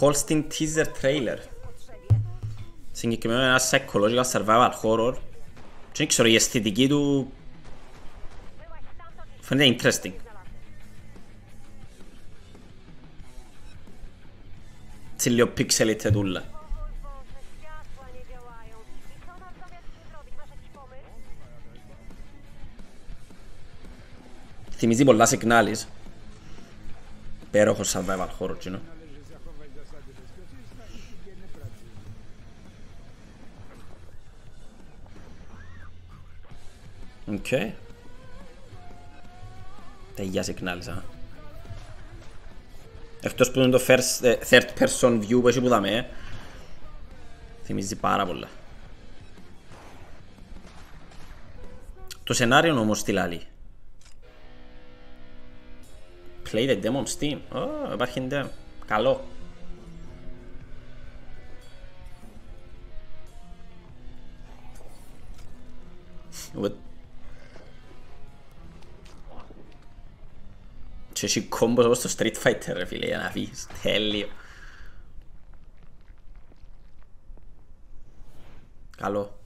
Holstein teaser trailer. Συγκεκριμένα ένα psychological survival horror. Και δεν ξέρω, η αισθητική του φαίνεται interesting. Έτσι λίγο pixel τετούλα. Θυμίζει πολλά Signalis. Υπέροχος survival horror, you know. Οκ. Ταγιά Signalis, α. Εκτός που είναι το third person view που έχει που δάμε, θυμίζει πάρα πολλά. Το σενάριο όμως τι λάλλει. Play the demo on Steam. Υπάρχει demo. Καλό. Και έχει κόμπος όπως το Street Fighter ρε φίλε, για να φύγεις. Τέλειο. Καλό.